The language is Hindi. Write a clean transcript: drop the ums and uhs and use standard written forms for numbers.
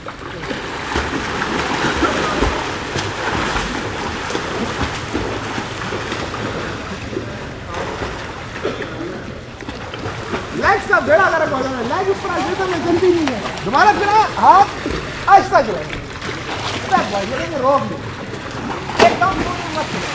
लेग्स का बेड़ा गर्म हो जाना, लेग ऊपर आ जाए मैं जल्दी नहीं है, दोबारा फिर हाथ आहिस्ता चलाएंगे, रोक नहीं एकदम मत